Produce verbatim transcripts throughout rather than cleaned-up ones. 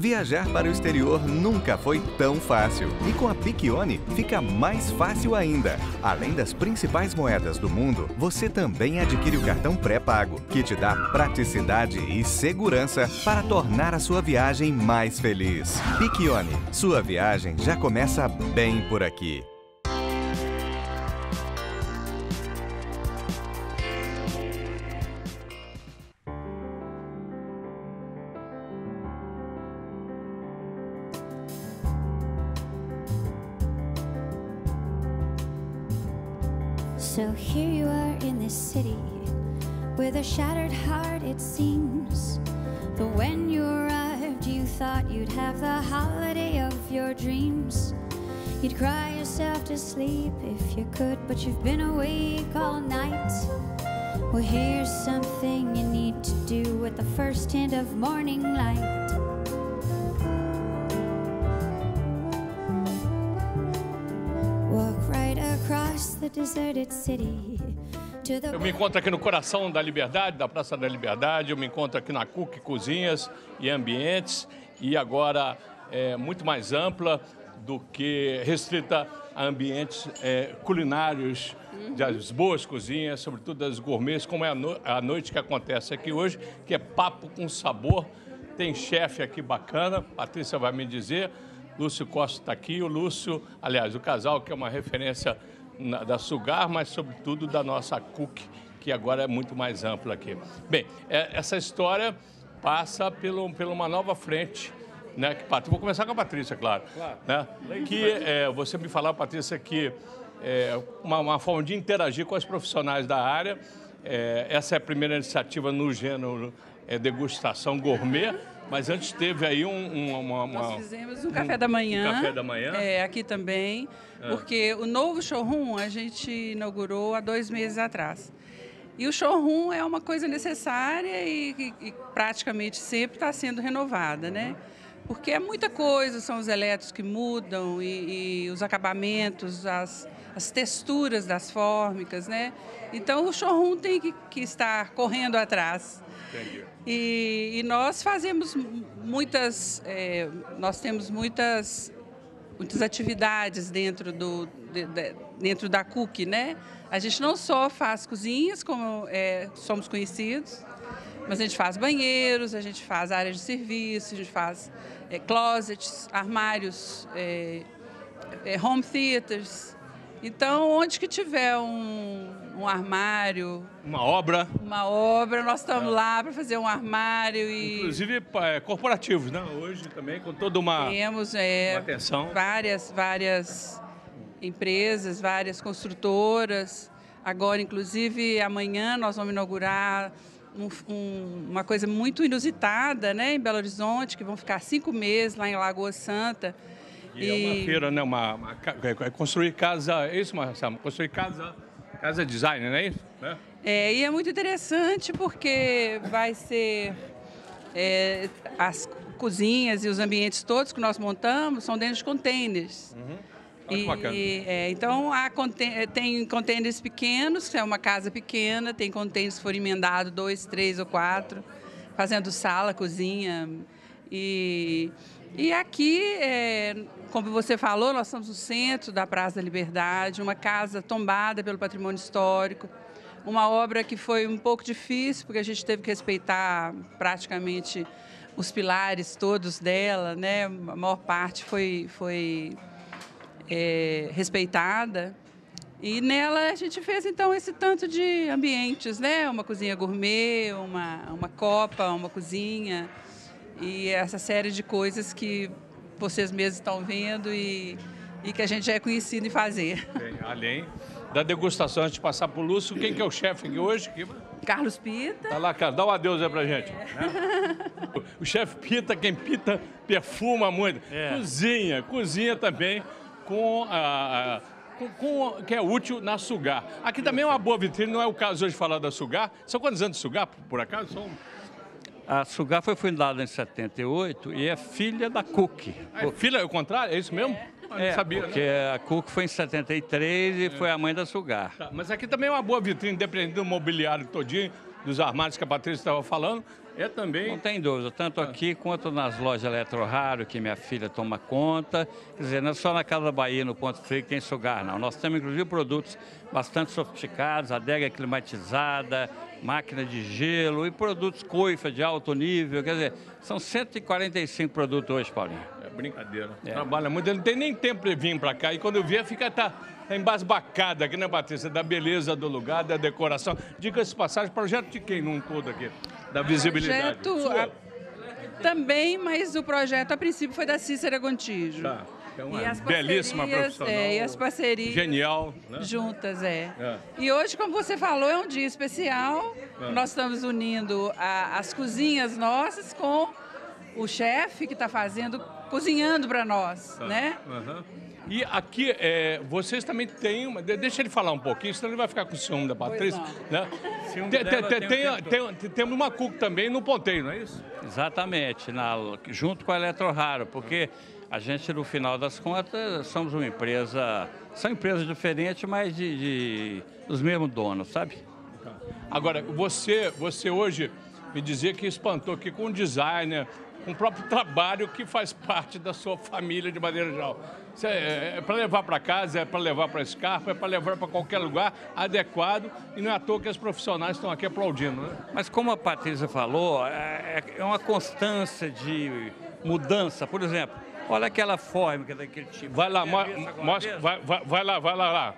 Viajar para o exterior nunca foi tão fácil. E com a Piccione fica mais fácil ainda. Além das principais moedas do mundo, você também adquire o cartão pré-pago, que te dá praticidade e segurança para tornar a sua viagem mais feliz. Piccione, sua viagem já começa bem por aqui. So here you are in this city, with a shattered heart it seems. But when you arrived you thought you'd have the holiday of your dreams. You'd cry yourself to sleep if you could, but you've been awake all night. Well, here's something you need to do with the first hint of morning light. Walk right across the deserted city to the... Eu me encontro aqui no coração da Liberdade, da Praça da Liberdade. Eu me encontro aqui na Cook Cozinhas e Ambientes. E agora é muito mais ampla do que restrita a ambientes é, culinários, uhum. das boas cozinhas, sobretudo das gourmets, como é a, no a noite que acontece aqui hoje, que é papo com sabor. Tem chefe aqui bacana, Patrícia vai me dizer. Lúcio Costa está aqui, o Lúcio, aliás, o casal que é uma referência na, da Sugar, mas sobretudo da nossa Cook, que agora é muito mais ampla aqui. Bem, é, essa história passa pelo, por uma nova frente, né? Que, vou começar com a Patrícia, claro. Claro. Né? Que é, você me falou, Patrícia, que é uma, uma forma de interagir com os profissionais da área. É, essa é a primeira iniciativa no gênero é, degustação gourmet. Mas antes teve aí um... Uma, uma, Nós fizemos um café da manhã. Um café da manhã. É, aqui também, é. Porque o novo showroom a gente inaugurou há dois meses atrás. E o showroom é uma coisa necessária e, e, e praticamente sempre está sendo renovada, né? Porque é muita coisa, são os elétricos que mudam e, e os acabamentos, as, as texturas das fórmicas, né? Então o showroom tem que, que estar correndo atrás. Entendi. E, e nós fazemos muitas, é, nós temos muitas, muitas atividades dentro, do, de, de, dentro da Cook, né? A gente não só faz cozinhas, como é, somos conhecidos, mas a gente faz banheiros, a gente faz áreas de serviço, a gente faz é, closets, armários, é, é, home theaters. Então, onde que tiver um, um armário... Uma obra. Uma obra, nós estamos é. lá para fazer um armário e... Inclusive é, corporativos, né? Hoje também, com toda uma, Temos, é, uma atenção. Várias, várias empresas, várias construtoras. Agora, inclusive, amanhã nós vamos inaugurar um, um, uma coisa muito inusitada, né? Em Belo Horizonte, que vão ficar cinco meses lá em Lagoa Santa. E, e é uma feira, né? Uma, uma, é construir casa, é isso, Marcelo? Construir casa, casa design, não é isso? Né? É, e é muito interessante porque vai ser é, as cozinhas e os ambientes todos que nós montamos são dentro de containers. Uhum. E, bacana. É, então, há, tem containers pequenos, que é uma casa pequena, tem containers que foram emendados, dois, três ou quatro, fazendo sala, cozinha. E, e aqui, é, como você falou, nós estamos no centro da Praça da Liberdade, uma casa tombada pelo patrimônio histórico, uma obra que foi um pouco difícil, porque a gente teve que respeitar praticamente os pilares todos dela, né? A maior parte foi... foi É, respeitada, e nela a gente fez então esse tanto de ambientes, né? Uma cozinha gourmet, uma, uma copa, uma cozinha e essa série de coisas que vocês mesmos estão vendo e, e que a gente já é conhecido em fazer. Bem, além da degustação, antes de passar para o Lúcio, quem que é o chefe aqui hoje? Carlos Pita. Tá lá, Carlos, dá um adeus aí pra gente. É. Né? O chefe Pita, quem pita, perfuma muito. É. Cozinha, cozinha também. Com, a, a, com, com, que é útil na Sugar. Aqui também é uma boa vitrine, não é o caso hoje de falar da Sugar. São quantos anos de Sugar, por acaso? São... A Sugar foi fundada em setenta e oito e é filha da Cook. Ah, é filha, é o contrário? É isso mesmo? É, ah, não é sabia, porque né? A Cook foi em setenta e três e é. foi a mãe da Sugar. Tá, mas aqui também é uma boa vitrine, dependendo do mobiliário todinho, dos armários que a Patrícia estava falando. é também... Não tem dúvida, tanto aqui quanto nas lojas Eletro Raro, que minha filha toma conta. Quer dizer, não é só na Casa da Bahia, no Ponto Frio, que tem sugar, não. Nós temos, inclusive, produtos bastante sofisticados, adega climatizada, máquina de gelo e produtos coifa de alto nível. Quer dizer, são cento e quarenta e cinco produtos hoje, Paulinho. É brincadeira. É. Trabalha muito, ele não tem nem tempo de vir para cá. E quando eu vier, fica tá, tá embasbacada aqui, né, Patrícia? Da beleza do lugar, da decoração. Diga-se de passagem, projeto de quem num todo aqui? Da visibilidade. Projeto a, também, mas o projeto a princípio foi da Cícera Gontijo. Tá. É uma e as belíssima profissional. É, e as parcerias genial, né? juntas, é. é. E hoje, como você falou, é um dia especial. É. Nós estamos unindo a, as cozinhas nossas com o chefe que está fazendo, cozinhando para nós, tá. né? Uhum. E aqui, é, vocês também têm uma... Deixa ele falar um pouquinho, senão ele vai ficar com o ciúme da Patrícia. Né? Ciúme tem, dela, tem, tem, tem, tem, temos uma cuca também no ponteiro, não é isso? Exatamente, na, junto com a Eletro Raro, porque a gente, no final das contas, somos uma empresa... São empresas diferentes, mas de, de, dos mesmos donos, sabe? Agora, você, você hoje me dizia que espantou aqui com um designer, com o próprio trabalho que faz parte da sua família de maneira geral. Isso é, é para levar para casa, é para levar para Scarpa, é para levar para qualquer lugar adequado, e não é à toa que os profissionais estão aqui aplaudindo, né? Mas como a Patrícia falou, é, é uma constância de mudança. Por exemplo, olha aquela fórmica daquele tipo. Vai lá, mo mostra, vai, vai, vai lá, vai lá, lá.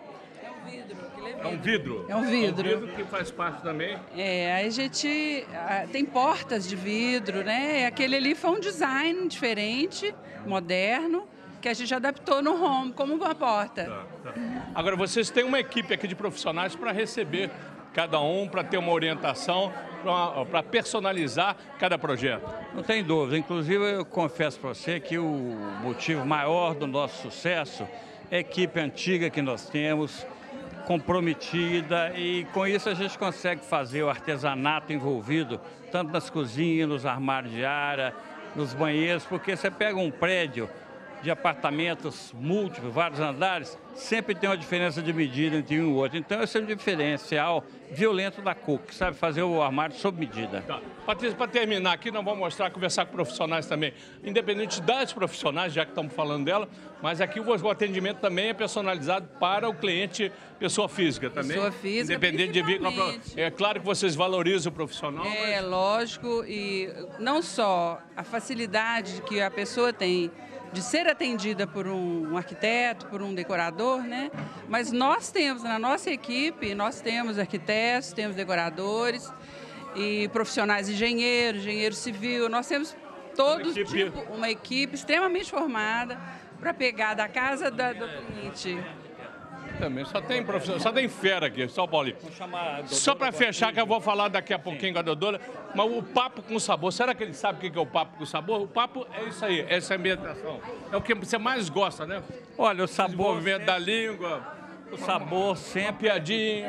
É um vidro. É um vidro. É um vidro que faz parte também. É, aí a gente a, tem portas de vidro, né? Aquele ali foi um design diferente, moderno, que a gente adaptou no home como uma porta. Tá, tá. Agora, vocês têm uma equipe aqui de profissionais para receber cada um, para ter uma orientação, para personalizar cada projeto. Não tem dúvida. Inclusive, eu confesso para você que o motivo maior do nosso sucesso é a equipe antiga que nós temos, comprometida, e com isso a gente consegue fazer o artesanato envolvido, tanto nas cozinhas, nos armários de área, nos banheiros, porque você pega um prédio de apartamentos múltiplos, vários andares, sempre tem uma diferença de medida entre um e outro. Então, esse é um diferencial violento da Cook, que sabe fazer o armário sob medida. Tá. Patrícia, para terminar aqui, nós vamos mostrar, conversar com profissionais também, independente das profissionais, já que estamos falando dela, mas aqui o atendimento também é personalizado para o cliente, pessoa física também. Pessoa física, independente de vir com a... É claro que vocês valorizam o profissional. É, mas... lógico, e não só a facilidade que a pessoa tem de ser atendida por um arquiteto, por um decorador, né? Mas nós temos, na nossa equipe, nós temos arquitetos, temos decoradores e profissionais engenheiros, engenheiro civil, nós temos todos uma equipe, tipo, uma equipe extremamente formada para pegar da casa da, do cliente. Também, só tem profissional, só tem fera aqui, só o Paulinho. Só para fechar, que eu vou falar daqui a pouquinho com a Dodora, mas o papo com sabor, será que ele sabe o que é o papo com sabor? O papo é isso aí, essa ambientação. É o que você mais gosta, né? Olha, o sabor... Desenvolvimento da língua, o sabor sempre... Uma piadinha.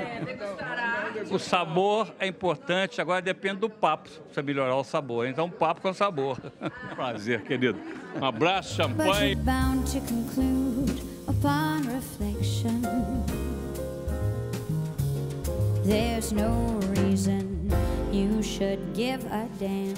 O sabor é importante, agora depende do papo, para você melhorar o sabor. Então, papo com sabor. Prazer, querido. Um abraço, champanhe. Upon reflection, there's no reason you should give a damn.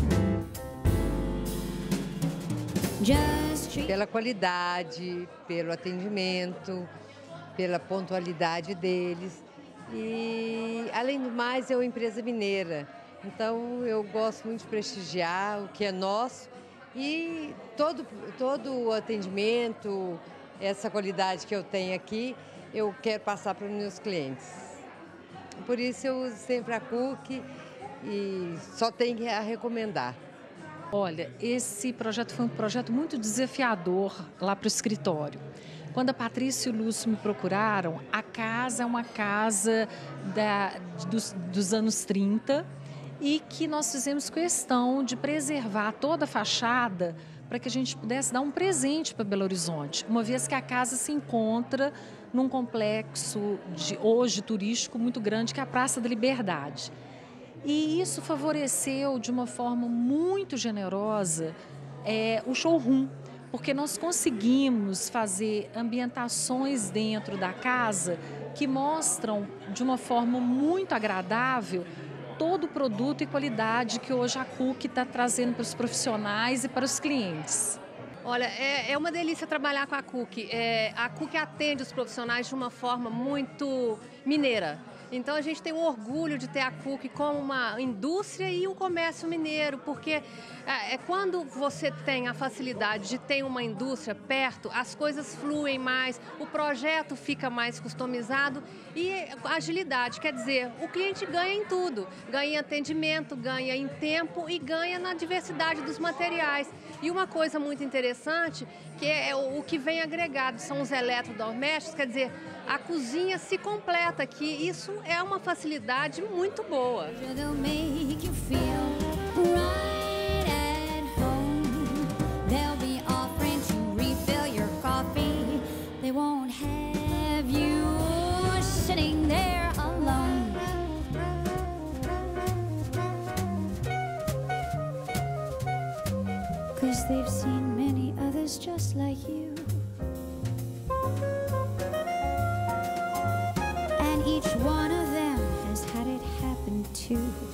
Just treat... Pela qualidade, pelo atendimento, pela pontualidade deles. E, além do mais, é uma empresa mineira. Então, eu gosto muito de prestigiar o que é nosso e todo, todo o atendimento, essa qualidade que eu tenho aqui, eu quero passar para os meus clientes. Por isso eu uso sempre a Cook e só tenho a recomendar. Olha, esse projeto foi um projeto muito desafiador lá para o escritório. Quando a Patrícia e o Lúcio me procuraram, a casa é uma casa da, dos, dos anos trinta e que nós fizemos questão de preservar toda a fachada para que a gente pudesse dar um presente para Belo Horizonte, uma vez que a casa se encontra num complexo de, hoje turístico muito grande, que é a Praça da Liberdade. E isso favoreceu de uma forma muito generosa é, o showroom, porque nós conseguimos fazer ambientações dentro da casa que mostram de uma forma muito agradável todo o produto e qualidade que hoje a Cook está trazendo para os profissionais e para os clientes. Olha, é, é uma delícia trabalhar com a Cook. É, a Cook atende os profissionais de uma forma muito mineira. Então a gente tem o orgulho de ter a Cook como uma indústria e um comércio mineiro, porque é, é quando você tem a facilidade de ter uma indústria perto, as coisas fluem mais, o projeto fica mais customizado e agilidade, quer dizer, o cliente ganha em tudo, ganha em atendimento, ganha em tempo e ganha na diversidade dos materiais. E uma coisa muito interessante, que é o que vem agregado, são os eletrodomésticos, quer dizer, a cozinha se completa aqui, isso é uma facilidade muito boa. They'll make you feel right at home. They'll be offering to refill your coffee. They won't have you sitting there alone. 'Cause they've seen many others just like you. And each one of them has had it happen too.